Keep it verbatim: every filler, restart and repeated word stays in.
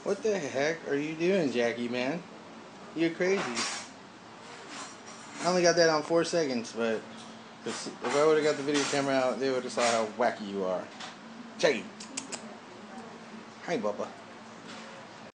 What the heck are you doing, Jackie, man? You're crazy. I only got that on four seconds, but if I would have got the video camera out, they would have saw how wacky you are. Jackie. Hi, Bubba.